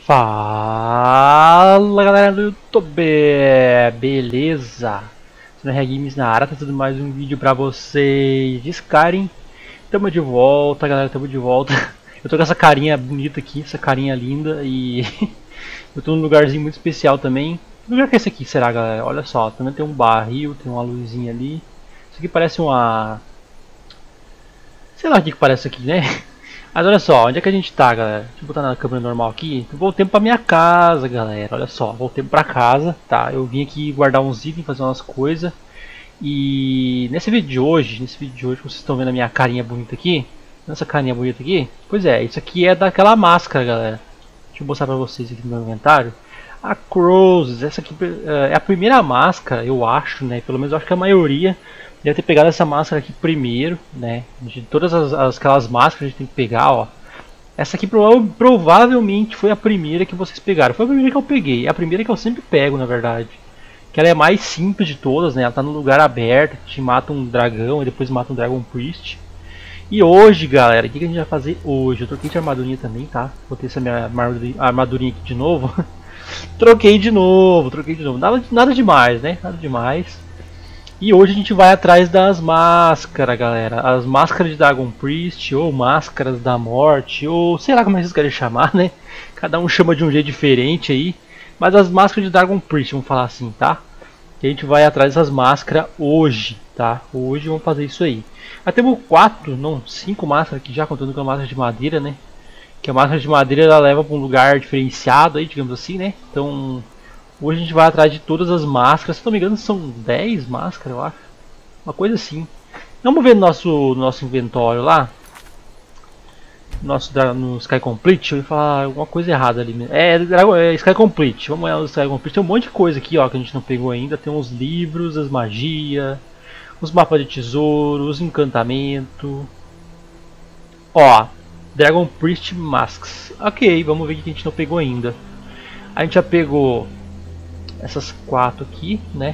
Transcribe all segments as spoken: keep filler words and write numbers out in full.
Fala galera do YouTube, beleza? Sou Games na área, tá tudo mais um vídeo pra vocês de Skyrim. Tamo de volta galera, tamo de volta. Eu tô com essa carinha bonita aqui, essa carinha linda e eu tô num lugarzinho muito especial também. Que lugar que é esse aqui, será galera? Olha só, também tem um barril, tem uma luzinha ali. Isso aqui parece uma... sei lá o que que parece aqui, né? Mas olha só, onde é que a gente tá, galera? Deixa eu botar na câmera normal aqui. Voltemos pra minha casa, galera. Olha só, voltemos pra casa, tá? Eu vim aqui guardar uns itens, fazer umas coisas. E nesse vídeo de hoje, nesse vídeo de hoje, vocês estão vendo a minha carinha bonita aqui? Essa carinha bonita aqui? Pois é, isso aqui é daquela máscara, galera. Deixa eu mostrar pra vocês aqui no meu inventário. A Crozes, essa aqui é a primeira máscara, eu acho, né? Pelo menos eu acho que a maioria deve ter pegado essa máscara aqui primeiro, né? De todas as, as aquelas máscaras a gente tem que pegar, ó. Essa aqui prova provavelmente foi a primeira que vocês pegaram. Foi a primeira que eu peguei. É a primeira que eu sempre pego, na verdade. Que ela é a mais simples de todas, né? Ela tá no lugar aberto, te mata um dragão e depois mata um Dragon Priest. E hoje, galera, o que a gente vai fazer hoje? Eu troquei de armadurinha também, tá? Botei essa minha armadurinha aqui de novo. Troquei de novo, troquei de novo. Nada, nada demais, né? Nada demais. E hoje a gente vai atrás das máscaras, galera. As máscaras de Dragon Priest, ou máscaras da morte, ou sei lá como vocês querem chamar, né? Cada um chama de um jeito diferente aí. Mas as máscaras de Dragon Priest, vamos falar assim, tá? Que a gente vai atrás dessas máscaras hoje, tá? Hoje vamos fazer isso aí. Já temos quatro, não, cinco máscaras aqui já, contando com a máscara de madeira, né? Que a máscara de madeira ela leva para um lugar diferenciado aí, digamos assim, né? Então... hoje a gente vai atrás de todas as máscaras, se não me engano são dez máscaras, eu acho. Uma coisa assim. Vamos ver no nosso, no nosso inventório lá. Nosso, no Sky Complete, eu ia falar alguma coisa errada ali. É, é Sky Complete, vamos olhar no Sky Complete. Tem um monte de coisa aqui ó, que a gente não pegou ainda. Tem uns livros, as magias, os mapas de tesouro, os encantamentos. Ó, Dragon Priest Masks. Ok, vamos ver o que a gente não pegou ainda. A gente já pegou essas quatro aqui, né?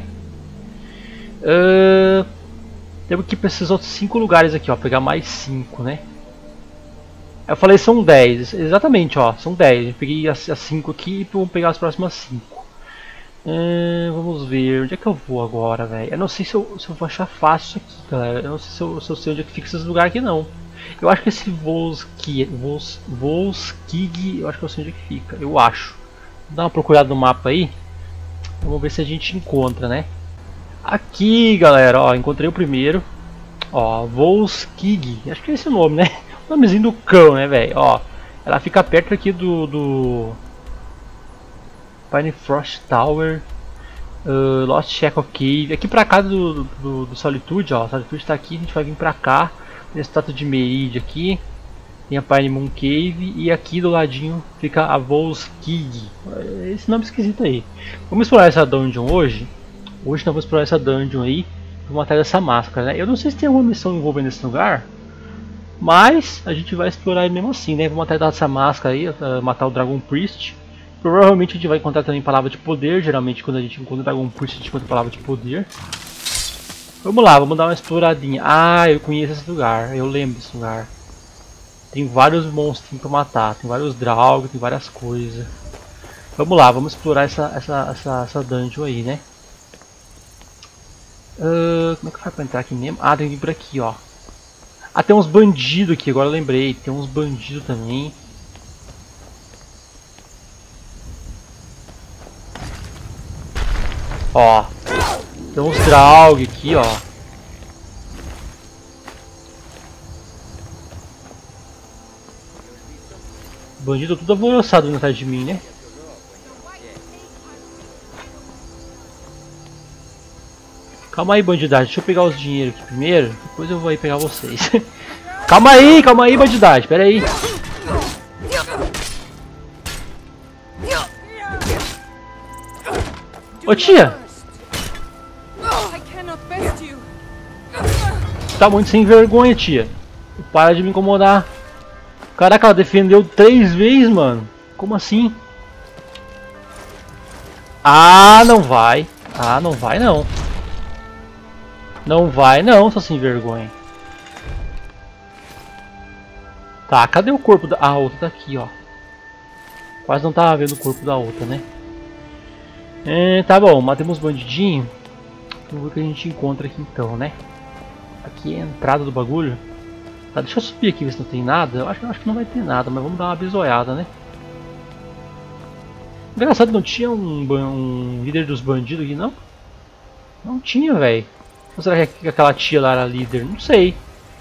Uh, temos que ir para esses outros cinco lugares aqui, ó. Pegar mais cinco, né? Eu falei são dez, exatamente, ó. São dez. Eu peguei as cinco aqui e vamos pegar as próximas cinco. Uh, vamos ver. Onde é que eu vou agora, velho? Eu não sei se eu, se eu vou achar fácil isso aqui, galera. Eu não sei se eu, se eu sei onde é que fica esses lugares aqui, não. Eu acho que esse Volskig, Volskig, eu acho que eu sei onde é que fica. Eu acho. Vou dar uma procurada no mapa aí. Vamos ver se a gente encontra, né? Aqui, galera, ó, encontrei o primeiro. Ó, Volskig, acho que é esse o nome, né? O nomezinho do cão, né, velho? Ó, ela fica perto aqui do... do... Pinefrost Tower, uh, Lost Shackle Cave. Aqui pra cá do, do, do Solitude, ó. Solitude tá aqui, a gente vai vir pra cá. Tem a estátua de Merid aqui. Tem a Pinemoon Cave e aqui do ladinho fica a Volskig. Esse nome esquisito aí. Vamos explorar essa dungeon hoje. Hoje nós vamos explorar essa dungeon aí. Vamos atrás dessa máscara, né? Eu não sei se tem alguma missão envolvendo esse lugar. Mas a gente vai explorar ele mesmo assim, né? Vamos atrás dessa máscara aí, matar o Dragon Priest. Provavelmente a gente vai encontrar também palavra de poder. Geralmente quando a gente encontra o Dragon Priest a gente encontra palavra de poder. Vamos lá, vamos dar uma exploradinha. Ah, eu conheço esse lugar. Eu lembro desse lugar. Tem vários monstros para matar, tem vários Draugr, tem várias coisas. Vamos lá, vamos explorar essa, essa, essa, essa dungeon aí, né? Uh, como é que faz para entrar aqui mesmo? Ah, tem que vir por aqui, ó. Ah, tem uns bandidos aqui, agora eu lembrei. Tem uns bandidos também. Ó, tem uns Draugr aqui, ó. Bandido tudo alvoroçado na atrás de mim, né? Calma aí, bandidagem. Deixa eu pegar os dinheiros aqui primeiro. Depois eu vou aí pegar vocês. Calma aí, calma aí, bandidagem. Pera aí. Ô tia! Tá muito sem vergonha, tia. Para de me incomodar. Caraca, ela defendeu três vezes, mano. Como assim? Ah, não vai. Ah, não vai não. Não vai não, só sem vergonha. Tá, cadê o corpo da... Ah, a outra tá aqui, ó. Quase não tava vendo o corpo da outra, né? É, tá bom, matemos os bandidinhos. Vamos ver o que a gente encontra aqui então, né? Aqui é a entrada do bagulho. Tá, deixa eu subir aqui ver se não tem nada. Eu acho, eu acho que não vai ter nada, mas vamos dar uma bisoiada, né? Engraçado, não tinha um, um líder dos bandidos aqui, não? Não tinha, velho. Ou será que aquela tia lá era líder? Não sei.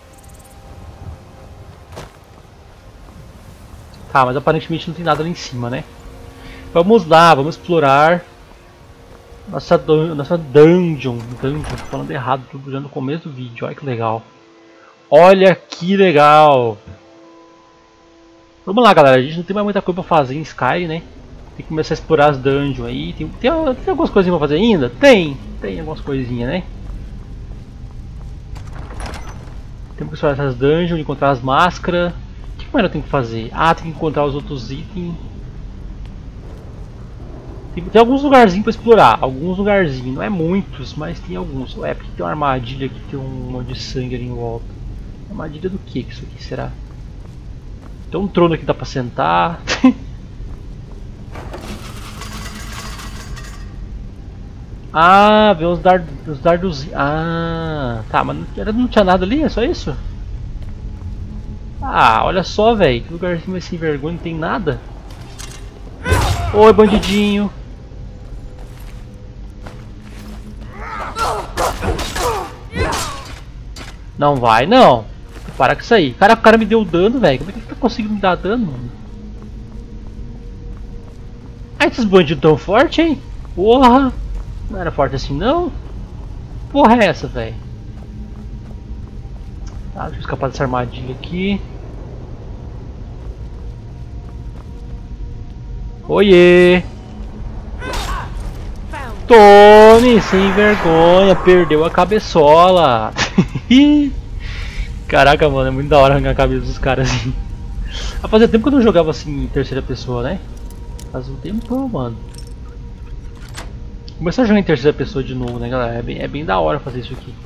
Tá, mas aparentemente não tem nada lá em cima, né? Vamos lá, vamos explorar nossa, dun nossa dungeon. Dungeon, tô falando errado, tô já no começo do vídeo. Olha que legal. Olha que legal. Vamos lá, galera. A gente não tem mais muita coisa pra fazer em Skyrim, né? Tem que começar a explorar as dungeons aí. Tem, tem, tem algumas coisinhas pra fazer ainda? Tem. Tem algumas coisinhas, né? Temos que explorar essas dungeons, encontrar as máscaras. O que mais eu tenho que fazer? Ah, tem que encontrar os outros itens. Tem, tem alguns lugarzinhos pra explorar. Alguns lugarzinhos. Não é muitos, mas tem alguns. É porque tem uma armadilha aqui, tem um monte de sangue ali em volta. Armadilha do que que isso aqui será? Tem um trono aqui, dá pra sentar. Ah, vê os dardos, os dardos. Ah, tá, mas não, não tinha nada ali, é só isso? Ah, olha só, velho, que lugarzinho mais sem vergonha, não tem nada. Oi, bandidinho. Não vai, não. Para com isso aí. Cara, o cara me deu dano, velho. Como é que ele tá conseguindo me dar dano, mano? Ah, esses bandidos tão fortes, hein? Porra! Não era forte assim, não? Porra é essa, velho? Tá, deixa eu escapar dessa armadilha aqui. Oiê! Tome, sem vergonha, perdeu a cabeçola. Caraca, mano, é muito da hora arrancar a cabeça dos caras assim. Fazia tempo que eu não jogava assim em terceira pessoa, né? Faz um tempão, mano. Começar a jogar em terceira pessoa de novo, né, galera? É bem, é bem da hora fazer isso aqui.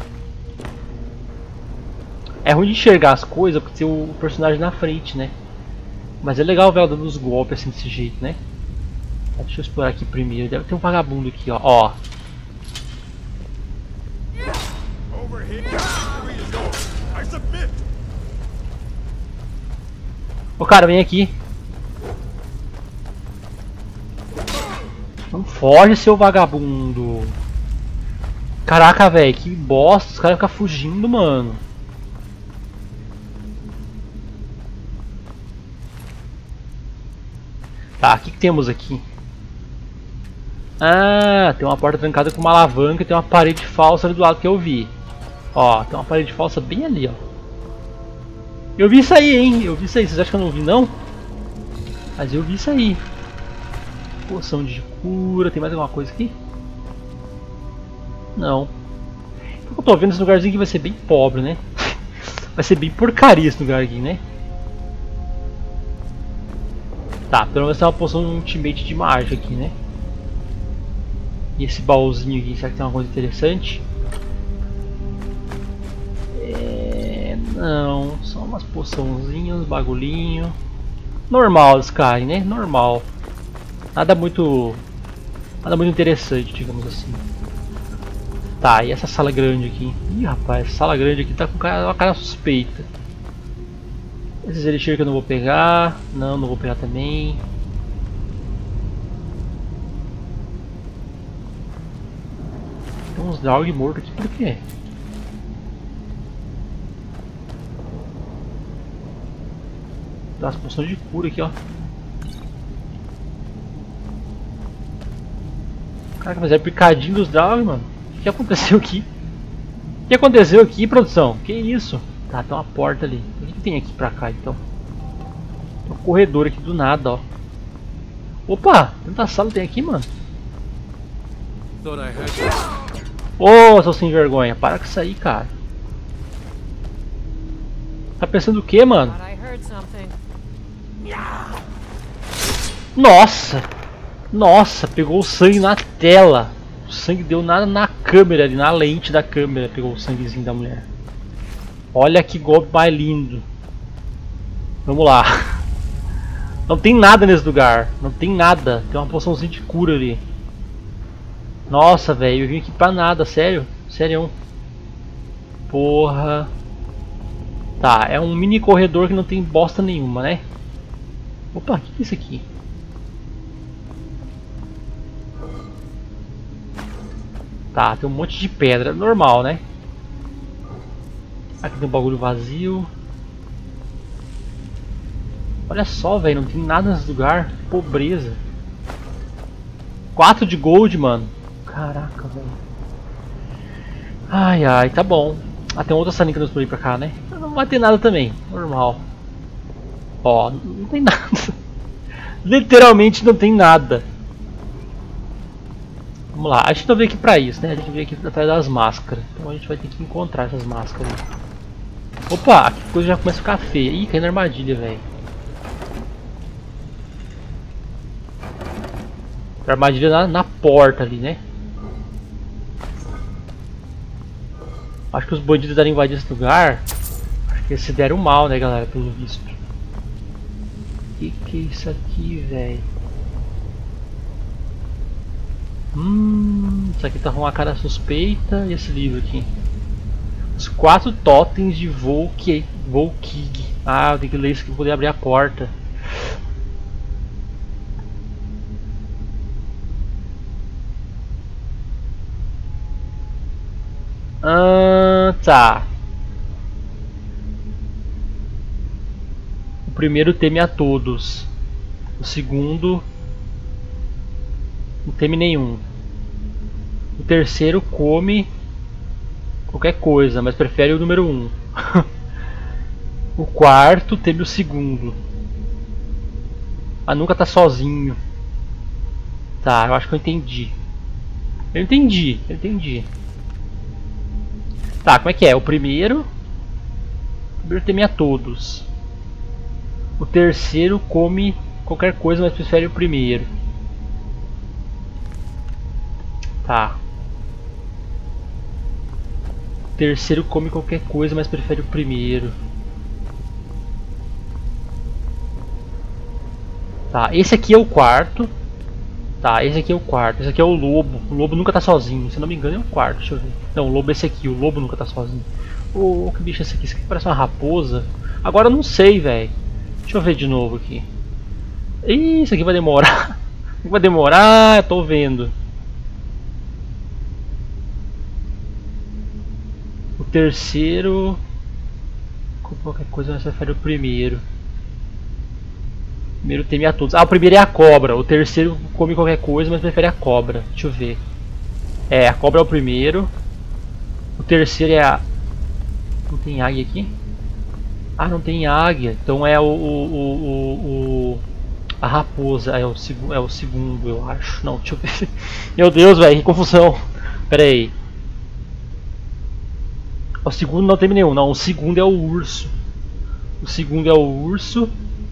É ruim de enxergar as coisas porque tem o personagem na frente, né? Mas é legal ver ela dando os golpes assim desse jeito, né? Deixa eu explorar aqui primeiro. Deve ter um vagabundo aqui, ó. Ó. Ô, cara, vem aqui. Não foge, seu vagabundo. Caraca, velho, que bosta. Os caras ficam fugindo, mano. Tá, o que, que temos aqui? Ah, tem uma porta trancada com uma alavanca e tem uma parede falsa ali do lado que eu vi. Ó, tem uma parede falsa bem ali, ó. Eu vi isso aí, hein? Eu vi isso aí. Vocês acham que eu não vi, não? Mas eu vi isso aí. Poção de cura. Tem mais alguma coisa aqui? Não. Eu tô vendo esse lugarzinho aqui vai ser bem pobre, né? Vai ser bem porcaria esse lugar aqui, né? Tá, pelo menos tem uma poção de ultimate de mágica aqui, né? E esse baúzinho aqui, será que tem uma coisa interessante? É... Não, só umas poçãozinhas, bagulhinho. Normal, Sky, né? Normal. Nada muito... Nada muito interessante, digamos assim. Tá, e essa sala grande aqui? Ih, rapaz, essa sala grande aqui tá com uma cara suspeita. Esses elixir que eu não vou pegar. Não, não vou pegar também. Tem uns Draug mortos aqui, por quê? Dá as poções de cura aqui, ó. Caraca, mas é picadinho dos Draug, mano. O que aconteceu aqui? O que aconteceu aqui, produção? Que isso? Tá, tem uma porta ali. O que tem aqui pra cá, então? Tem um corredor aqui do nada, ó. Opa! Tanta sala tem aqui, mano. Ô, oh, seu sem vergonha. Para com isso aí, cara. Tá pensando o que, mano? Nossa! Nossa, pegou o sangue na tela. O sangue deu nada na câmera ali, na lente da câmera. Pegou o sanguezinho da mulher. Olha que golpe mais lindo. Vamos lá. Não tem nada nesse lugar. Não tem nada. Tem uma poçãozinha de cura ali. Nossa, velho. Eu vim aqui pra nada. Sério? Sério. Porra. Tá, é um mini corredor que não tem bosta nenhuma, né? Opa, o que é isso aqui? Tá, tem um monte de pedra. Normal, né? Aqui tem um bagulho vazio. Olha só, velho. Não tem nada nesse lugar. Pobreza. quatro de gold, mano. Caraca, velho. Ai, ai, tá bom. Ah, tem outra salinha que eu explorei pra cá, né? Não vai ter nada também. Normal. Ó, não tem nada. Literalmente não tem nada. Vamos lá. A gente não veio aqui pra isso, né? A gente veio aqui atrás das máscaras. Então a gente vai ter que encontrar essas máscaras. Opa, aqui a coisa já começa a ficar feia. Ih, caiu na armadilha, velho. Armadilha na, na porta ali, né? Acho que os bandidos deram invadir esse lugar. Acho que eles se deram mal, né, galera, pelo visto. Que que é isso aqui, velho? Hum, isso aqui tá com uma cara suspeita. E esse livro aqui? Os quatro totens de Volkig. Volkig. Ah, eu tenho que ler isso aqui pra poder abrir a porta. Ah, tá. O primeiro teme a todos. O segundo não teme nenhum. O terceiro come qualquer coisa, mas prefere o número um. O quarto teme o segundo. Mas nunca tá sozinho. Tá, eu acho que eu entendi. Eu entendi, eu entendi. Tá, como é que é? O primeiro. O primeiro teme a todos. O terceiro come qualquer coisa, mas prefere o primeiro. Tá. O terceiro come qualquer coisa, mas prefere o primeiro. Tá, esse aqui é o quarto. Tá, esse aqui é o quarto. Esse aqui é o lobo. O lobo nunca tá sozinho. Se não me engano é o quarto. Deixa eu ver. Não, o lobo é esse aqui. O lobo nunca tá sozinho. Ô, oh, que bicho é esse aqui? Esse aqui parece uma raposa. Agora eu não sei, velho. Deixa eu ver de novo aqui. Ih, isso aqui vai demorar. Vai demorar, eu tô vendo. O terceiro. Qualquer coisa mas prefere o primeiro. O primeiro teme a todos. Ah, o primeiro é a cobra. O terceiro come qualquer coisa, mas prefere a cobra. Deixa eu ver. É, a cobra é o primeiro. O terceiro é a... Não tem águia aqui? Ah, não tem águia. Então é o... o, o, o a raposa. É o, segu... é o segundo, eu acho. Não, deixa eu ver. Meu Deus, velho, que confusão. Pera aí. O segundo não teme nenhum. Não, o segundo é o urso. O segundo é o urso.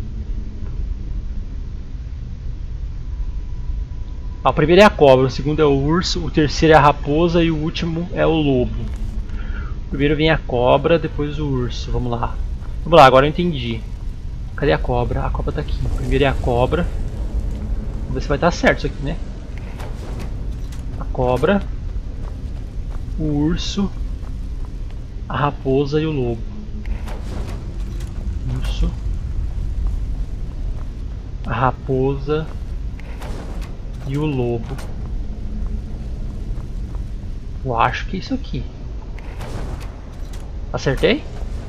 Ah, o primeiro é a cobra, o segundo é o urso, o terceiro é a raposa e o último é o lobo. Primeiro vem a cobra, depois o urso. Vamos lá. Vamos lá, agora eu entendi. Cadê a cobra? A cobra tá aqui. Primeiro é a cobra. Vamos ver se vai estar certo isso aqui, né? A cobra, o urso, a raposa e o lobo. Urso, a raposa e o lobo. Eu acho que é isso aqui. Acertei?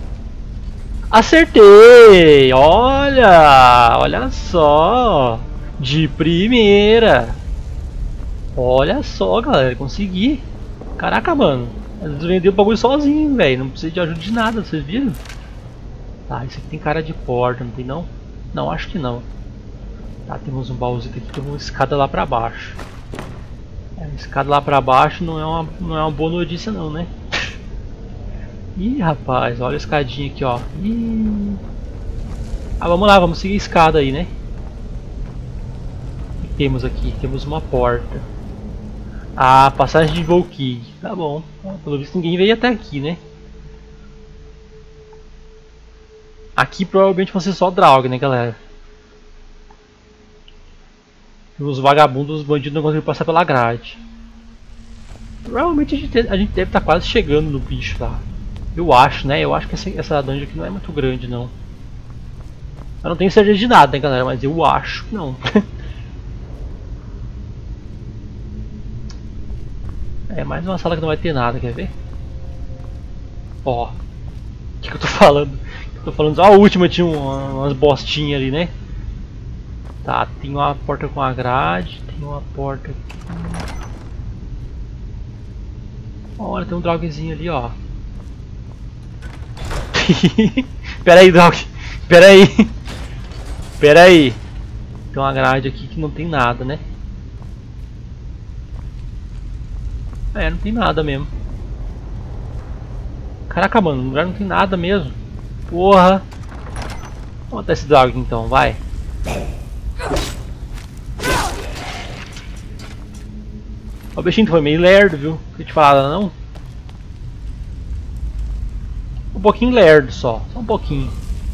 Acertei! Olha! Olha só! De primeira! Olha só, galera, consegui! Caraca, mano! Eles venderam o bagulho sozinho, velho. Não precisa de ajuda de nada, vocês viram? Tá, isso aqui tem cara de porta, não tem não? Não, acho que não. Tá, temos um baúzinho aqui, tem uma escada lá pra baixo. É, a escada lá pra baixo não é uma, não é uma boa notícia não, né? Ih, rapaz, olha a escadinha aqui, ó. Ih. Ah, vamos lá, vamos seguir a escada aí, né? O que temos aqui? Temos uma porta. Ah, passagem de Volkig. Tá bom. Pelo visto ninguém veio até aqui, né? Aqui provavelmente vai ser só Draug, né, galera? Os vagabundos, os bandidos não conseguiram passar pela grade. Provavelmente a gente, a gente deve estar quase chegando no bicho lá. Eu acho, né? Eu acho que essa, essa dungeon aqui não é muito grande, não. Eu não tenho certeza de nada, né, galera? Mas eu acho que não. É mais uma sala que não vai ter nada, quer ver? Ó. O que, que eu tô falando? Eu tô falando. A última tinha uma, umas bostinhas ali, né? Tá, tem uma porta com a grade. Tem uma porta aqui. Olha, tem um dragzinho ali, ó. Pera aí, Draug. Pera aí. Pera aí. Tem uma grade aqui que não tem nada, né? É, não tem nada mesmo. Caraca, mano, no lugar não tem nada mesmo. Porra. Vamos matar esse Draug então, vai. O bichinho foi meio lerdo, viu? Não te falar não? Um pouquinho lerdo só, só um pouquinho.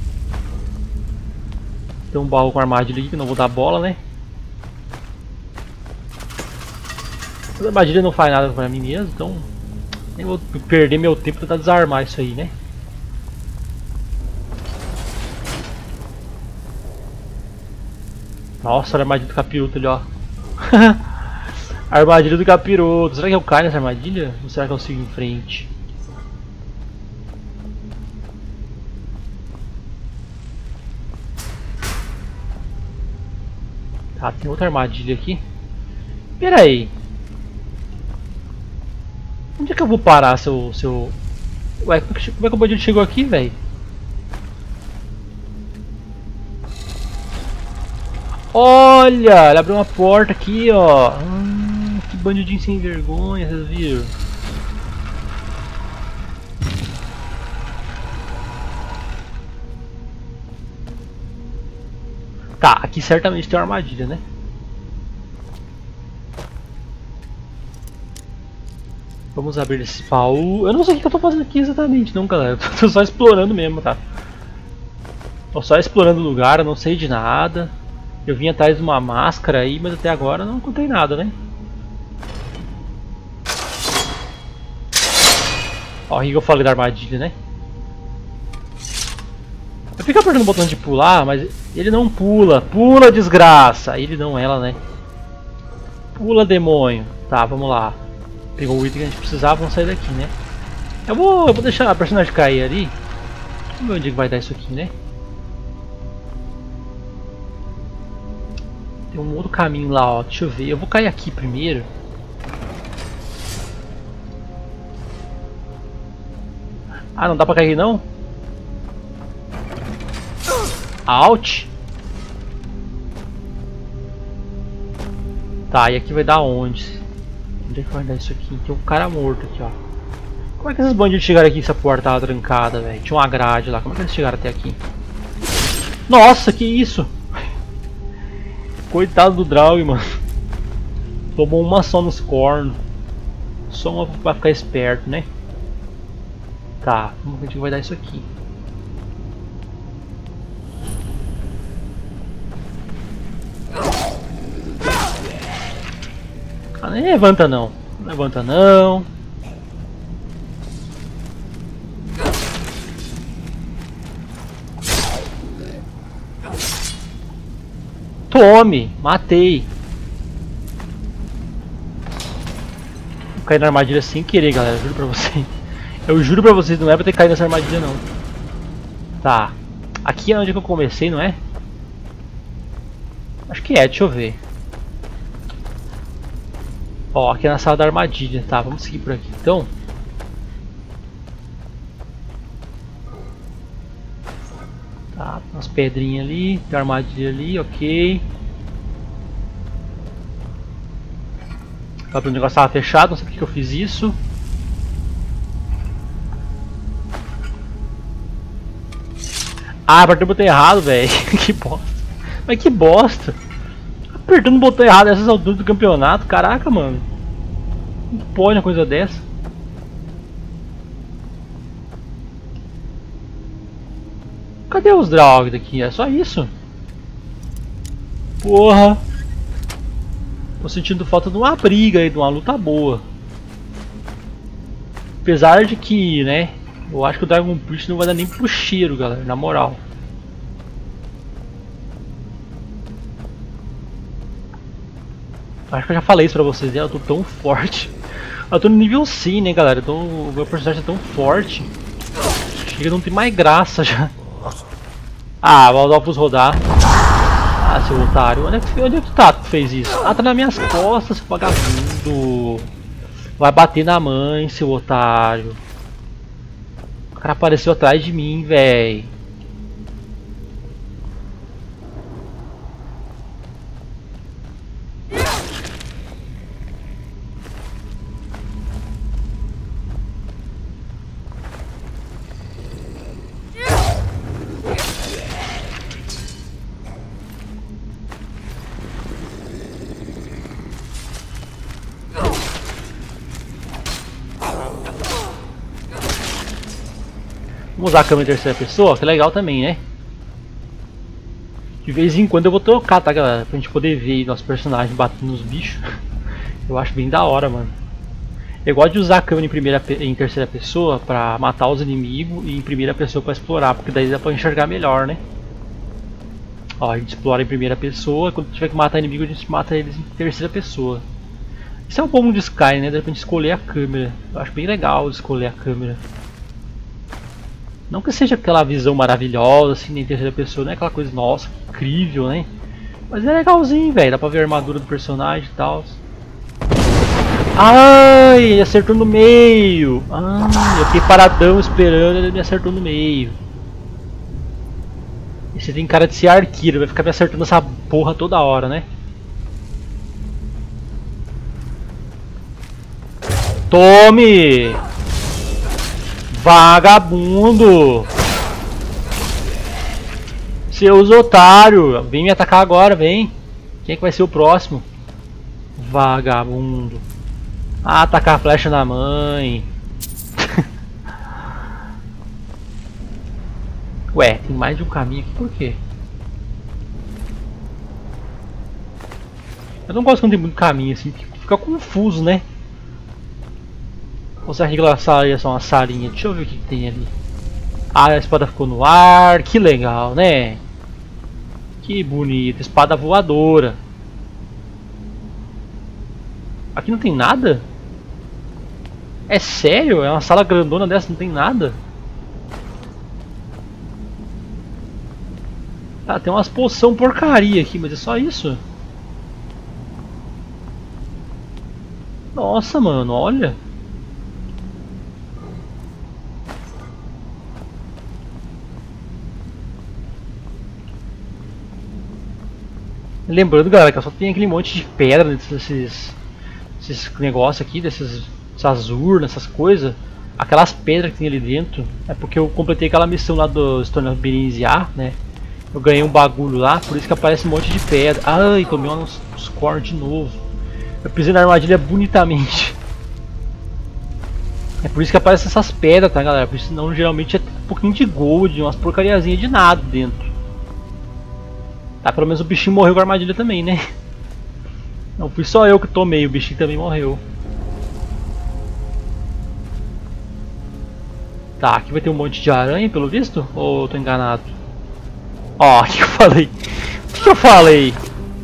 Tem um baú com armadilha aqui que eu não vou dar bola, né? A armadilha não faz nada pra mim mesmo, então nem vou perder meu tempo pra tentar desarmar isso aí, né? Nossa, olha a armadilha do capiroto ali, ó. Armadilha do capiroto. Será que eu caio nessa armadilha? Ou será que eu sigo em frente? Tá, tem outra armadilha aqui. Pera aí. Onde é que eu vou parar, seu... seu... Ué, como é que, como é que o bandido chegou aqui, velho? Olha, ele abriu uma porta aqui, ó. Hum, que bandidinho sem vergonha, vocês viram? Tá, aqui certamente tem uma armadilha, né? Vamos abrir esse baú. Eu não sei o que eu tô fazendo aqui exatamente, não, galera. Eu tô só explorando mesmo, tá? Tô só explorando o lugar, eu não sei de nada. Eu vim atrás de uma máscara aí, mas até agora não encontrei nada, né? Ó, o que eu falei da armadilha, né? Eu fico apertando o botão de pular, mas ele não pula. Pula, desgraça! Ele não, ela, né? Pula, demônio. Tá, vamos lá. Pegou o item que a gente precisava, vamos sair daqui, né? Eu vou, eu vou deixar a personagem cair ali. Vamos ver onde vai dar isso aqui, né? Tem um outro caminho lá, ó. Deixa eu ver. Eu vou cair aqui primeiro. Ah, não dá pra cair não? Out. Tá, e aqui vai dar onde? Onde é que vai dar isso aqui? Tem um cara morto aqui, ó. Como é que esses bandidos chegaram aqui se a porta tava trancada, velho? Tinha uma grade lá. Como é que eles chegaram até aqui? Nossa, que isso? Coitado do Draug, mano. Tomou uma só nos cornos. Só uma pra ficar esperto, né? Tá, vamos ver onde vai dar isso aqui. Ah, nem levanta não. Não levanta não. Tome! Matei! Vou cair na armadilha sem querer, galera. Juro pra vocês. Eu juro pra vocês, não é pra ter caído nessa armadilha, não. Tá. Aqui é onde eu comecei, não é? Acho que é, deixa eu ver. Ó, aqui é na sala da armadilha. Tá, vamos seguir por aqui então. Tá, tem umas pedrinhas ali, tem uma armadilha ali, ok. O negócio estava fechado, não sei porque que eu fiz isso. Ah, apertei o botão errado, velho. Que bosta. Mas que bosta. Apertando o botão errado nessas alturas do campeonato, caraca, mano. Não pode uma coisa dessa. Cadê os Draug daqui? É só isso? Porra. Tô sentindo falta de uma briga aí, de uma luta boa. Apesar de que, né, eu acho que o Dragon Priest não vai dar nem pro cheiro, galera, na moral. Acho que eu já falei isso pra vocês, né? Eu tô tão forte. Eu tô no nível cem, né, galera? Então, o meu personagem é tão forte. Chega, não tem mais graça já. Ah, Valdopus rodar. Ah, seu otário. Onde é que, onde é que tá que fez isso? Ah, tá nas minhas costas, seu vagabundo. Vai bater na mãe, seu otário. O cara apareceu atrás de mim, véi. Vamos usar a câmera em terceira pessoa, que é legal também, né? De vez em quando eu vou trocar, tá, galera? Pra gente poder ver nosso personagem batendo nos bichos. Eu acho bem da hora, mano. Eu gosto de usar a câmera em, primeira, em terceira pessoa pra matar os inimigos e em primeira pessoa pra explorar, porque daí dá pra enxergar melhor, né? Ó, a gente explora em primeira pessoa, quando tiver que matar inimigo a gente mata eles em terceira pessoa. Isso é um bom de Sky, né? Dá pra gente escolher a câmera. Eu acho bem legal escolher a câmera. Não que seja aquela visão maravilhosa, assim, em terceira pessoa, não é aquela coisa, nossa, incrível, né? Mas é legalzinho, velho, dá pra ver a armadura do personagem e tal. Ai, ele acertou no meio! Ai, eu fiquei paradão esperando, ele me acertou no meio. Esse tem cara de ser arqueiro, vai ficar me acertando essa porra toda hora, né? Tome! Vagabundo! Seus otários! Vem me atacar agora, vem! Quem é que vai ser o próximo? Vagabundo! Ah, tacar a flecha na mãe! Ué, tem mais de um caminho aqui, por quê? Eu não gosto quando tem muito caminho assim, fica confuso, né? Ou será que aquela sala é só uma salinha? Deixa eu ver o que, que tem ali. Ah, a espada ficou no ar, que legal, né? Que bonito, espada voadora. Aqui não tem nada? É sério? É uma sala grandona dessa, não tem nada? Ah, tem umas poção porcaria aqui, mas é só isso? Nossa, mano, olha. Lembrando, galera, que só tem aquele monte de pedra desses, desses negócios aqui, desses, dessas urnas, essas coisas. Aquelas pedras que tem ali dentro é porque eu completei aquela missão lá do Stone of Berinziar, né? Eu ganhei um bagulho lá, por isso que aparece um monte de pedra. Ai, tomei uns, uns core de novo. Eu pisei na armadilha bonitamente. É por isso que aparecem essas pedras, tá, galera? Porque senão geralmente é um pouquinho de gold, umas porcariazinhas de nada dentro. Tá, pelo menos o bichinho morreu com a armadilha também, né? Não fui só eu que tomei, o bichinho também morreu. Tá, aqui vai ter um monte de aranha, pelo visto? Ou eu tô enganado? Ó, o que eu falei? O que eu falei?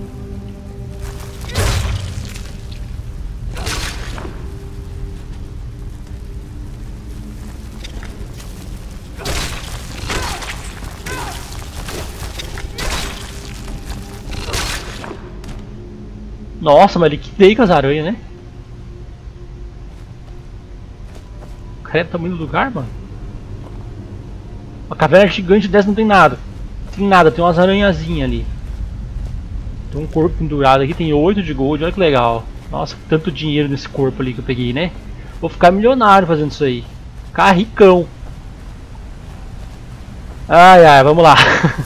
Nossa, mas liquidei com as aranhas, né? Cara, é o tamanho do lugar, mano. Uma caverna gigante dessa não tem nada. Não tem nada, tem umas aranhazinhas ali. Tem um corpo pendurado aqui, tem oito de gold, olha que legal. Nossa, tanto dinheiro nesse corpo ali que eu peguei, né? Vou ficar milionário fazendo isso aí. Ficar ricão. Ai, ai, vamos lá.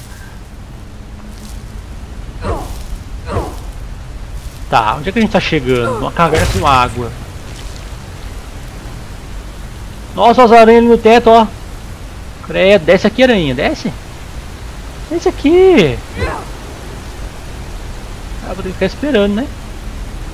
Tá, onde é que a gente tá chegando? Uma caverna com água. Nossa, as aranhas ali no teto, ó. Credo, desce aqui, aranha, desce. Desce aqui. Ah, vou ter que ficar esperando, né?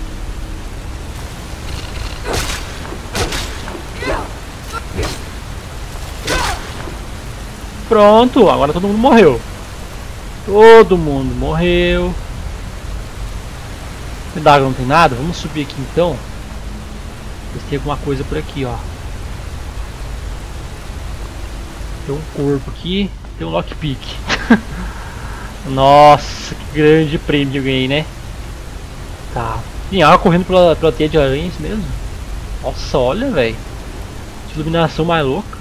Pronto, agora todo mundo morreu. Todo mundo morreu. D'água não tem nada? Vamos subir aqui então. Ver se tem alguma coisa por aqui, ó. Tem um corpo aqui. Tem um lockpick. Nossa, que grande prêmio eu ganhei, né? Tá. Tem água correndo pela, pela teia de aranhas mesmo. Nossa, olha, velho. Que iluminação mais louca.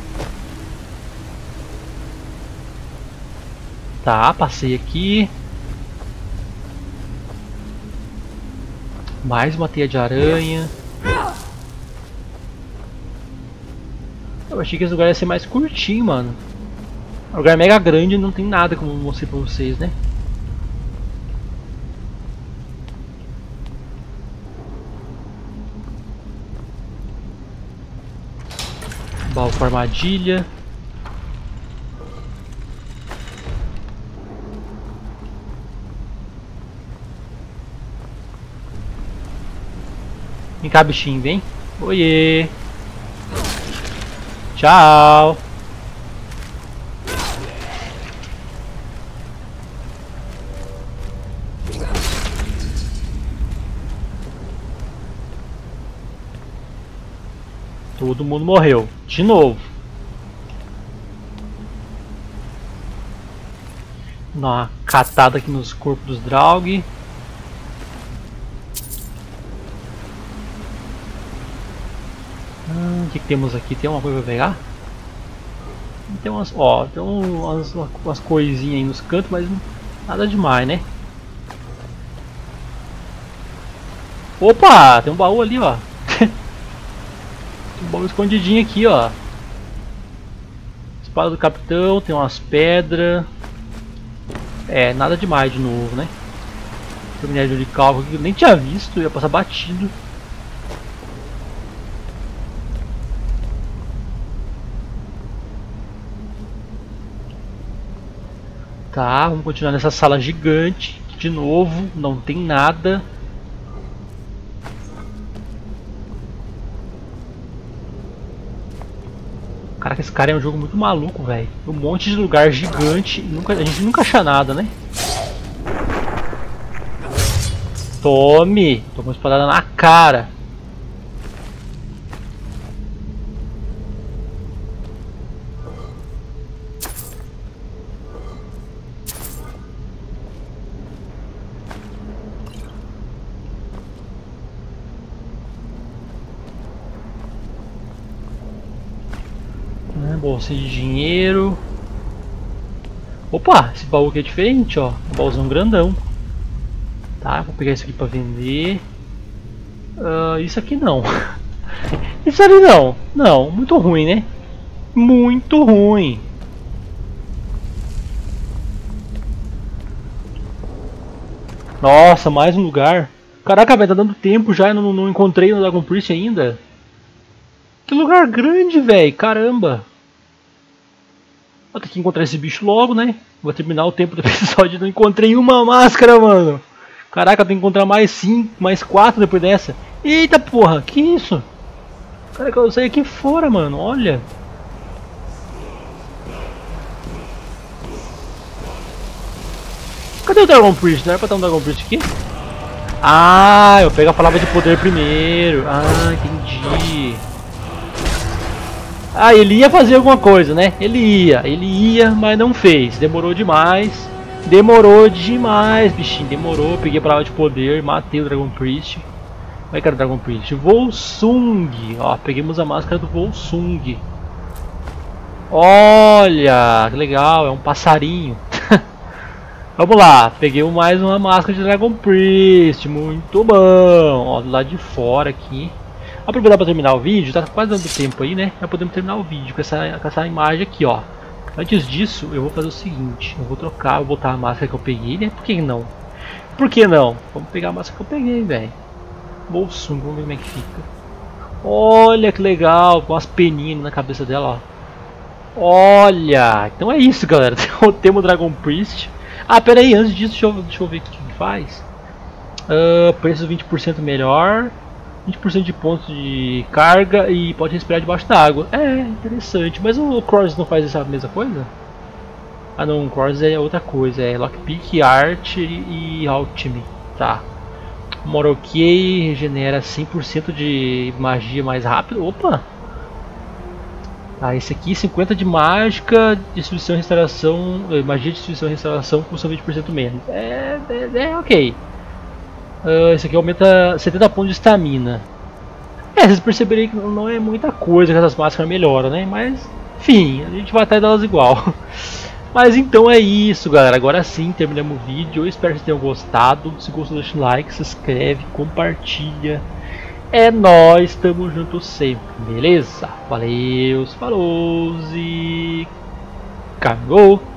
Tá, passei aqui. Mais uma teia de aranha. Eu achei que esse lugar ia ser mais curtinho, mano. O lugar é mega grande e não tem nada, como eu mostrei pra vocês, né? Baú com armadilha. Vem cá, bichinho, vem. Oiê. Tchau. Todo mundo morreu. De novo. Dá uma catada aqui nos corpos dos Draug. O que, que temos aqui? Tem uma coisa pra pegar? Tem umas, ó, tem umas, umas coisinhas aí nos cantos, mas nada demais, né? Opa, tem um baú ali, ó. Tem um baú escondidinho aqui, ó. Espada do capitão, tem umas pedras. É, nada demais de novo, né? Tem um minério de cálculo que eu nem tinha visto, ia passar batido. Tá, vamos continuar nessa sala gigante. De novo, não tem nada. Caraca, esse cara é um jogo muito maluco, velho. Um monte de lugar gigante e nunca, a gente nunca acha nada, né? Tome! Toma uma espadada na cara. Bolsa de dinheiro. Opa, esse baú aqui é diferente, ó. Um baúzão grandão. Tá, vou pegar isso aqui pra vender. Uh, isso aqui não. Isso ali não. Não, muito ruim, né? Muito ruim. Nossa, mais um lugar. Caraca, velho, tá dando tempo já. Eu não, não encontrei no Dragon Priest ainda. Que lugar grande, velho. Caramba. Vou ter que encontrar esse bicho logo, né? Vou terminar o tempo do episódio e não encontrei uma máscara, mano. Caraca, eu tenho que encontrar mais cinco, mais quatro depois dessa. Eita porra, que isso? Caraca, eu saí aqui fora, mano, olha. Cadê o Dragon Priest? Não era pra estar um Dragon Priest aqui? Ah, eu pego a palavra de poder primeiro. Ah, entendi. Ah, ele ia fazer alguma coisa, né? Ele ia, ele ia, mas não fez. Demorou demais. Demorou demais, bichinho. Demorou. Peguei a palavra de poder, matei o Dragon Priest. Como é que era o Dragon Priest? Volsung. Ó, pegamos a máscara do Volsung. Olha, que legal. É um passarinho. Vamos lá. Peguei mais uma máscara de Dragon Priest. Muito bom. Ó, do lado de fora aqui. Aproveitar para terminar o vídeo, tá quase dando tempo aí, né? Já podemos terminar o vídeo com essa, com essa imagem aqui, ó. Antes disso, eu vou fazer o seguinte: eu vou trocar, vou botar a máscara que eu peguei, né? Por que não? Por que não? Vamos pegar a máscara que eu peguei, velho. Bolsung, vamos ver como é que fica. Olha que legal, com as peninhas na cabeça dela, ó. Olha, então é isso, galera. Temos o Dragon Priest. Ah, pera aí, antes disso, deixa eu, deixa eu ver o que, que faz. Uh, preço vinte por cento melhor. vinte por cento de pontos de carga e pode respirar debaixo da água. É interessante, mas o Cross não faz essa mesma coisa? Ah não, Cores é outra coisa, é Lockpick, Art e Alchemy. Tá. Morokei regenera cem por cento de magia mais rápido. Opa! Ah, esse aqui cinquenta de mágica, destruição e restauração, magia de destruição e restauração custa vinte por cento menos. É, é, é ok. Uh, esse aqui aumenta setenta pontos de estamina. É, vocês perceberem que não é muita coisa que essas máscaras melhoram, né? Mas, enfim, a gente vai atrás delas igual. Mas então é isso, galera. Agora sim, terminamos o vídeo. Eu espero que vocês tenham gostado. Se gostou, deixa o like, se inscreve, compartilha. É nóis, tamo junto sempre, beleza? Valeu, falou e... Cagou!